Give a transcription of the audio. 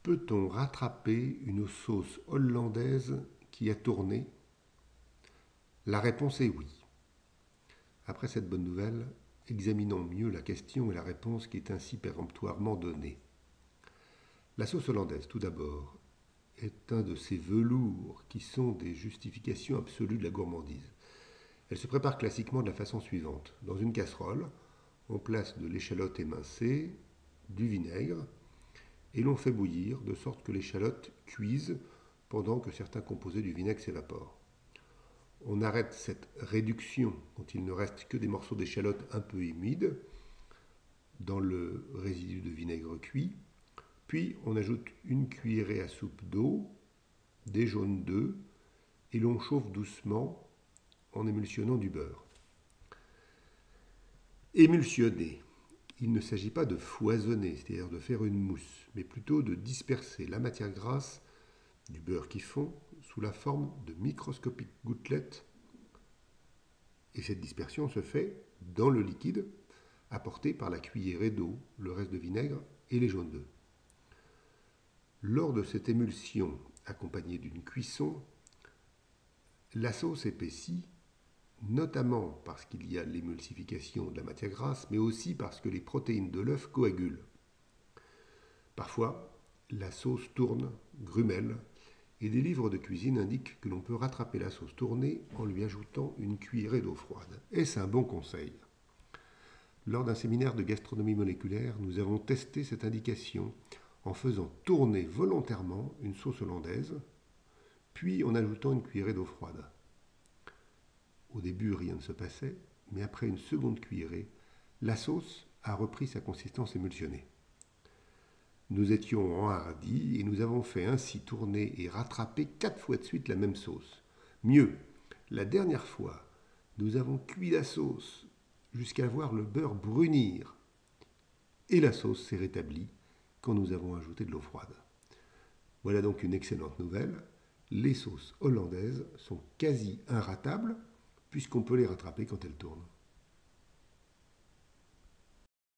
Peut-on rattraper une sauce hollandaise qui a tourné? La réponse est oui. Après cette bonne nouvelle, examinons mieux la question et la réponse qui est ainsi péremptoirement donnée. La sauce hollandaise, tout d'abord, est un de ces velours qui sont des justifications absolues de la gourmandise. Elle se prépare classiquement de la façon suivante. Dans une casserole, on place de l'échalote émincée, du vinaigre, et l'on fait bouillir de sorte que l'échalote cuise pendant que certains composés du vinaigre s'évaporent. On arrête cette réduction quand il ne reste que des morceaux d'échalote un peu humides dans le résidu de vinaigre cuit, puis on ajoute une cuillerée à soupe d'eau, des jaunes d'œufs, et l'on chauffe doucement en émulsionnant du beurre. Émulsionner. Il ne s'agit pas de foisonner, c'est-à-dire de faire une mousse, mais plutôt de disperser la matière grasse du beurre qui fond sous la forme de microscopiques gouttelettes. Et cette dispersion se fait dans le liquide apporté par la cuillerée d'eau, le reste de vinaigre et les jaunes d'œufs. Lors de cette émulsion accompagnée d'une cuisson, la sauce épaissit, notamment parce qu'il y a l'émulsification de la matière grasse, mais aussi parce que les protéines de l'œuf coagulent. Parfois, la sauce tourne, grumelle, et des livres de cuisine indiquent que l'on peut rattraper la sauce tournée en lui ajoutant une cuillerée d'eau froide. Est-ce un bon conseil? Lors d'un séminaire de gastronomie moléculaire, nous avons testé cette indication en faisant tourner volontairement une sauce hollandaise, puis en ajoutant une cuillerée d'eau froide. Au début, rien ne se passait, mais après une seconde cuillerée, la sauce a repris sa consistance émulsionnée. Nous étions enhardis et nous avons fait ainsi tourner et rattraper 4 fois de suite la même sauce. Mieux, la dernière fois, nous avons cuit la sauce jusqu'à voir le beurre brunir. Et la sauce s'est rétablie quand nous avons ajouté de l'eau froide. Voilà donc une excellente nouvelle. Les sauces hollandaises sont quasi inratables puisqu'on peut les rattraper quand elles tournent.